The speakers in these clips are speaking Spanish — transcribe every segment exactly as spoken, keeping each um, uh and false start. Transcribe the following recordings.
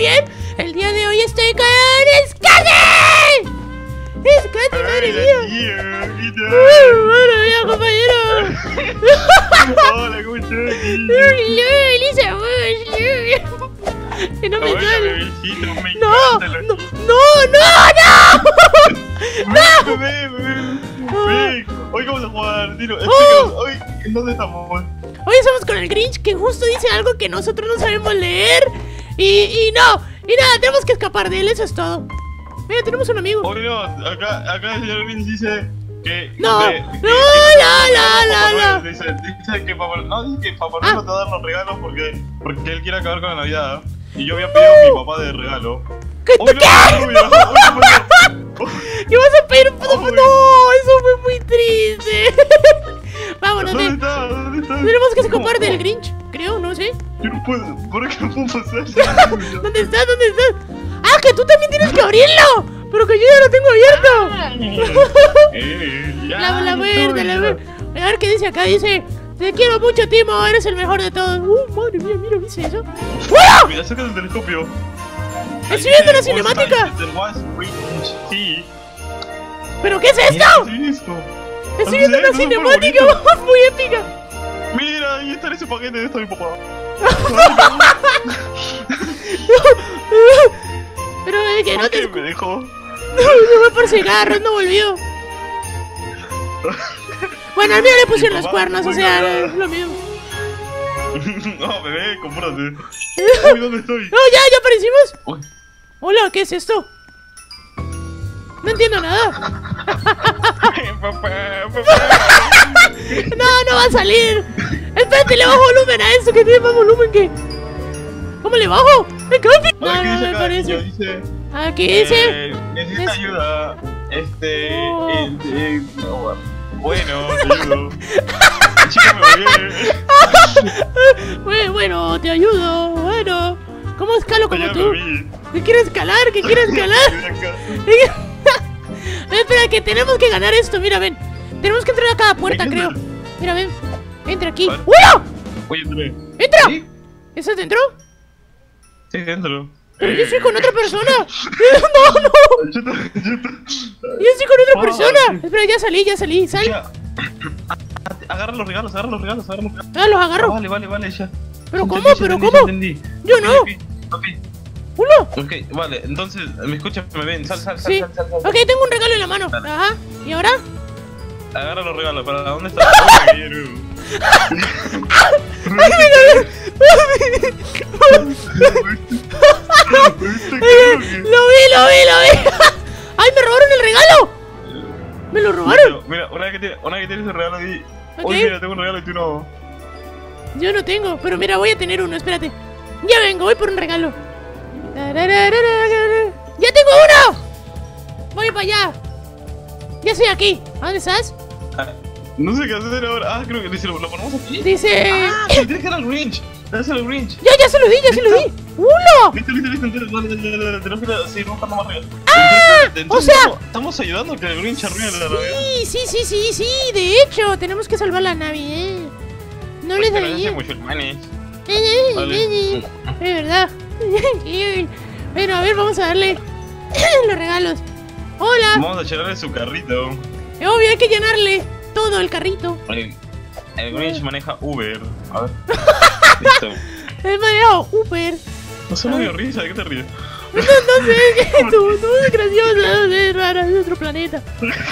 bien? El día de hoy estoy con Scotty. Scotty, madre mía. Madre mía, compañero. Hola, ¿cómo estás? Elisa, vos, que no me sale. No, no, no, no, no, no. Bebé, bebé. Ven, hoy vamos a jugar. Dilo, Oh. hoy, ¿en dónde estamos? Hoy estamos con el Grinch, que justo dice algo que nosotros no sabemos leer. Y, y no, y nada, tenemos que escapar de él, eso es todo. Mira, tenemos un amigo. Hoy no, acá, acá el señor Grinch dice que... No, que, no, que, no, que no, Papá no, Noel, Dice, dice que Papá, no, dice que Papá Noel Ah. no te va a dar los regalos porque, porque él quiere acabar con la Navidad. Y yo había pedido a mi papá de regalo. ¿Qué Hoy tú no, qué? no, no, no, no. ¿Qué vas a pedir? No, Ay. no, eso fue muy triste. Vámonos, ¿Dónde de- está? ¿Dónde está? tenemos que escapar ¿Cómo? del Grinch, creo, no sé. Yo no puedo, ¿por qué no puedo pasar? ¿Dónde estás? ¿Dónde estás? Ah, que tú también tienes que abrirlo. Pero que yo ya lo tengo abierto. Eh, ya, La, la ya verde, estoy, la ya. verde. A ver qué dice acá, dice: te quiero mucho, Timo, eres el mejor de todos. Uh, madre mía, mira, dice eso. ¡Wow! Mira, saca el telescopio. Estoy viendo la cinemática. ¿Pero qué es esto? ¿Qué es esto? Estoy No viendo sé, una no sé, cinemática bonito. muy épica. Mira, ahí está ese paquete de esto, mi papá. Pero es que no ¿Por te qué me dejó? No, no fue por cigarros, no volvió. Bueno, al mío le pusieron Mi los papá cuernos, o muy sea, cagada. es lo mismo. No, bebé, compórtate. Uy, ¿dónde estoy? No, ya, ya aparecimos. Uy. Hola, ¿qué es esto? No entiendo nada. Papá, papá. No, no va a salir. Espérate, le bajo volumen a esto, que tiene más volumen que... ¿Cómo le bajo? ¿Me cambio? No, Ahora, ¿qué no dice me acá? parece. Niño? Dice... Aquí dice... Eh, necesita Es- ayuda. Este... Oh. eh, eh, no, bueno, te ayudo. Chica, me voy. Bueno, bueno, te ayudo. Bueno, ¿cómo escalo como Ya tú? me vi. ¿Qué quieres escalar? ¿Qué quieres escalar? Ven acá. Espera, que tenemos que ganar esto. Mira, ven. Tenemos que entrar a cada puerta, Hay que creo. entrar. Mira, ven. Entra aquí. Vale. ¡Uno! Oye, entré. ¡Entra! ¿Sí? ¿Eso es dentro? Sí, dentro. Pero yo estoy con otra persona. No, no. Yo te- yo te- Yo estoy con otra Ah, persona. sí. Espera, ya salí, ya salí. Sal. Ya. Agarra los regalos, agarra los regalos, agarra los regalos. Ah, los Ah, agarro. vale, vale, vale, ya. ¿Pero Ya cómo? entendí, ya ¿Pero entendí, cómo? ya entendí. Yo Ok, no. ok, ok. Uno. Ok, vale, entonces, ¿me escuchas? Me ven, sal, sal, sal, Sí. sal, sal, sal. Ok, tengo un regalo en la mano. Dale. Ajá. ¿Y ahora? Agarra los regalos, ¿para dónde está? Uy, qué héroe. ¿Viste qué Lo vi, lo vi, lo vi. ¡Ay, me robaron el regalo! ¡Me lo robaron! Mira, una vez que tienes, una vez que tienes el regalo y... Ok. Oye, mira, tengo un regalo y tú no. Yo no tengo, pero mira, voy a tener uno, espérate. Ya vengo, voy por un regalo. ¡Ya tengo uno! Voy para allá. Ya estoy aquí. ¿A dónde estás? Ah, no sé qué hacer ahora. Ah, creo que dice, lo, lo ponemos aquí. Dice... Ah, sí, tienes que dar al Grinch. Dáselo al Grinch. Ya, ya se lo di, ya se lo di. ¡Uno! Listo, listo, listo, entonces, dale, dale, dale, dale, tenemos que ir a seguir buscando más regalos. ¡Ah! Entonces, O sea- estamos, estamos ayudando a que el Grinch arruine la Navidad. Sí, sí, sí, sí, sí. De hecho, tenemos que salvar la Navidad. No les Pero no daría. hace musulmanes. Es Vale. verdad. Bueno, a ver, vamos a darle los regalos. Hola. Vamos a llenarle su carrito. Obvio, hay que llenarle todo el carrito. El, el Grinch maneja Uber. A ver. Listo. El manejado Uber. No se me dio risa, ¿de qué te ríes? No, no sé, tú, tú es graciosa, es rara, es de otro planeta.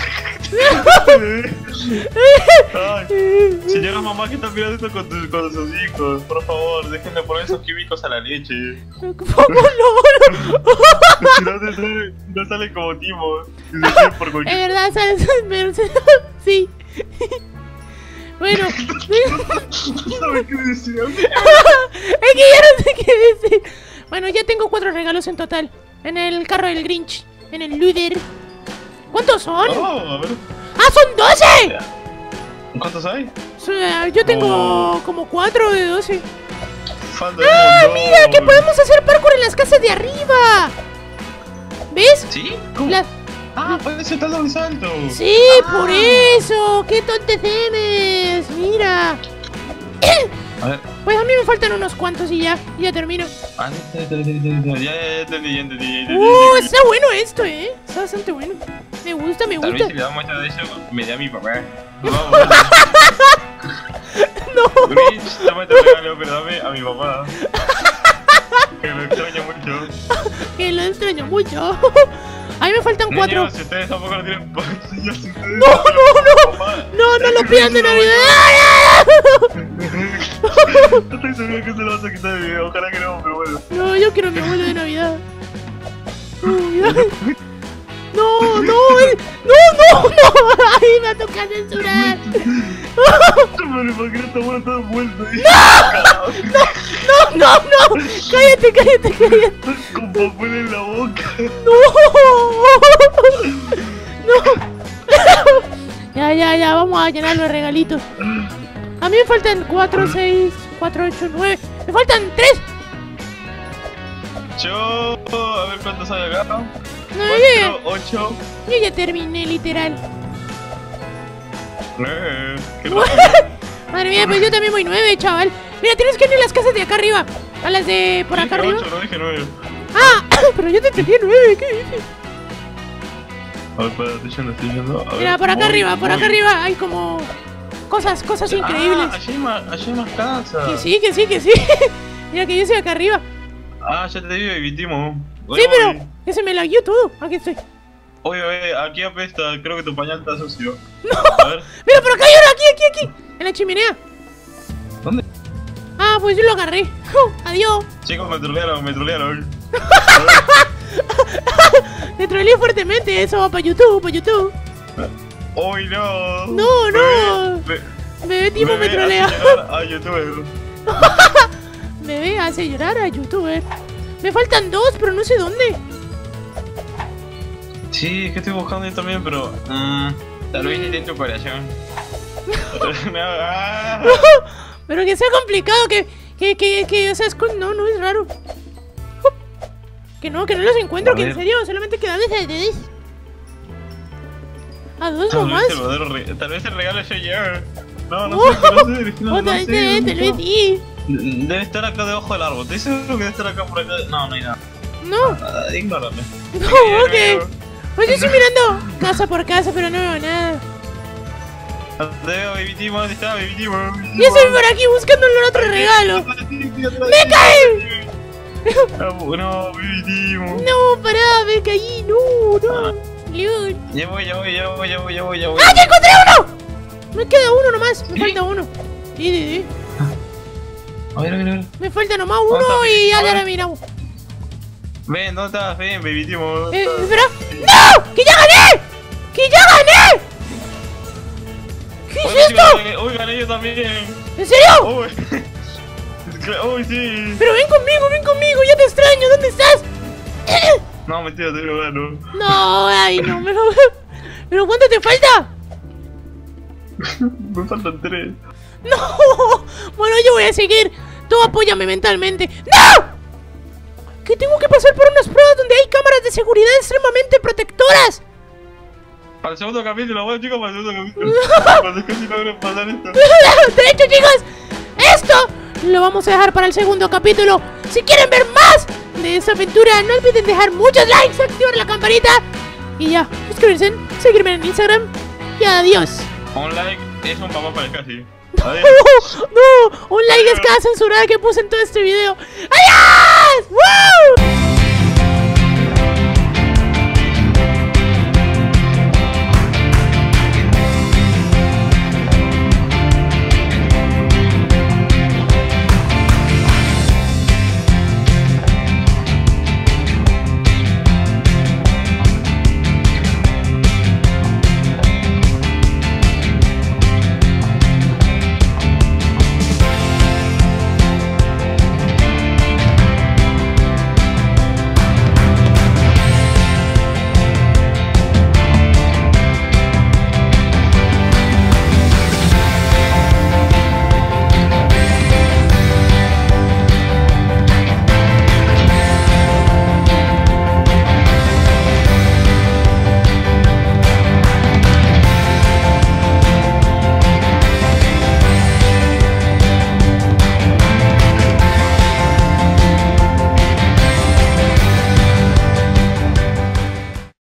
Ay, señora mamá que está mirando esto con, tu- con sus hijos, por favor, déjenle poner esos químicos a la leche. ¿Cómo no? Si no, no sale, no sale como Timo. Si se quiere por Es cualquier... verdad, ¿sabes? Pero, sí. Bueno, No sabes qué decir. es que ya no sé qué decir. Bueno, ya tengo cuatro regalos en total. En el carro del Grinch. En el Luder. ¿Cuántos son? Oh, a ver. ¡Ah, son doce! ¿Cuántos hay? So, eh, Yo tengo Oh. como cuatro de doce. Falta un ¡Ah, montón. mira! Que podemos hacer parkour en las casas de arriba. ¿Ves? ¿Sí? ¿Cómo? Las- Ah, parece tal doble salto. Sí, Ah. por eso. ¡Qué tontecemes! Mira. A ver. Pues mí me faltan unos cuantos y ya, ya termino. Ah, ya, ya, ya, ya, ya entendí, ya entendí, ya Uh, entendí. está bueno esto, eh. Está bastante bueno. Me gusta, me Tal gusta. vez si le damos muestra de eso, me da mi papá. Vamos, No. Grinch, toma este regalo, pero dame a mi papá. Que lo extraño mucho. Que lo extraño mucho. A mí me faltan cuatro. Niños, si ustedes tampoco lo tienen. Niños, si ustedes No, tampoco lo no, tienen, papá. No, no lo pidan de Navidad. No estoy seguro que se lo vas a quitar de video, ojalá que no, pero bueno. No, yo quiero a mi abuelo de Navidad. Uy, ay. No, no, eh, no, no, no. Ay, me toca censurar. Pero ¿por qué no está bueno todo envuelto ahí? No, no, no. Cállate, cállate, cállate. Con papel en la boca. No. No. Ya, ya, ya. Vamos a llenar los regalitos. A mí me faltan cuatro, seis, cuatro, ocho, nueve. Me faltan tres. Yo, a ver cuántos hay acá. No, yo, cuatro, ocho, yo ya terminé, literal. nueve. Qué rápido. Madre mía, pues yo también voy nueve, chaval. Mira, tienes que ir a las casas de acá arriba. A las de por acá Dije arriba. ocho, no dije nueve. Ah, pero yo te entendí nueve, ¿qué dices? A ver, espera, estoy yendo, estoy yendo. A ver, Mira, por acá voy, arriba, por voy. acá arriba hay como cosas, cosas increíbles. Ah, allí hay más, allí hay más casas. Que sí, que sí, que sí. Mira que yo estoy acá arriba. Ah, ya te digo, evitimo. Sí, pero que se me lagueó todo. Aquí estoy. Oye, oye, aquí apesta, creo que tu pañal está sucio. No. A ver, Mira, por acá hay uno, aquí, aquí, aquí. En la chimenea. ¿dónde? Ah, pues yo lo agarré. Adiós. Chicos, me trolearon, me trolearon. Te troleé fuertemente, eso va para YouTube, para YouTube. ¡Uy, no! No, no. Bebé, Bebé tipo me bebé, trolea. hace llorar a youtuber. Bebé hace llorar a YouTuber. Me faltan dos, pero no sé dónde. Sí, es que estoy buscando yo también, pero... Mmm, tal vez intento cooperación. No, ah. Pero que sea complicado, que, que, que, que, o sea, es con... No, no es raro. Que no, que no los encuentro, A que en ver. serio, solamente quedan desde dos. A dos Tal nomás. vez, el verdadero re- tal vez el regalo es ayer. No, no Oh. sé, no sé, no, O no tal sé, vez, ¿dónde tal vez está? sí. Debe estar acá debajo del árbol. ¿Estoy seguro que debe estar acá por acá? No, no hay nada. No, Nada, ignórame. no, ok. Pues yo estoy mirando casa por casa, pero no veo nada. ¿Dónde veo, Baby Timo? ¿Dónde está Baby Timo? Yo estoy por aquí buscando el otro regalo. ¡Me caí! No, no, Baby Timo. No, pará, me caí, no, no. León. Ya voy, ya voy, ya voy, ya voy, ya voy, ya voy. ¡Ah, ya encontré uno! Me queda uno nomás, me falta uno. Sí, sí, sí. A ver, a ver, a ver. Me falta nomás ¿Dónde uno está? y ya A ver. la miramos. Ven, ¿dónde estás? Ven, Baby Timo. ¿dónde Eh, estás? espera. ¡No! ¡Que ya gané! ¡Que ya gané! ¿Qué Oye, es sí, esto? gané. Uy, gané yo también. ¿En serio? Uy. Uy, sí. Pero ven conmigo, ven conmigo, ya te extraño, ¿dónde estás? No, mentira, te lo gano. No, ay, no, me lo... ¿Pero cuánto te falta? Me faltan tres. No, bueno, yo voy a seguir. Tú apóyame mentalmente. ¡No! Que tengo que pasar por unas pruebas donde hay cámaras de seguridad extremadamente protectoras. Para el segundo capítulo, bueno chicos, para el segundo capítulo. Cuando es que si logro pasar esto. De hecho, chicos, esto lo vamos a dejar para el segundo capítulo. Si quieren ver más de esta aventura, no olviden dejar muchos likes, activar la campanita y ya, suscribirse, seguirme en Instagram y adiós. Un like es un papá para el casi. No, Adiós. no, un like es cada censurada que puse en todo este video. ¡Adiós! ¡Woo!